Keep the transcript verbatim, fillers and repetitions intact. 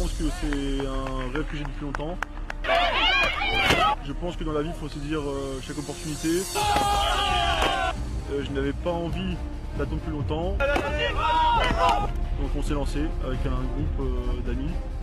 pense que c'est un rêve que j'ai depuis longtemps. Je pense que dans la vie, il faut saisir euh, chaque opportunité. Euh, je n'avais pas envie d'attendre plus longtemps. Donc on s'est lancé avec un groupe euh, d'amis.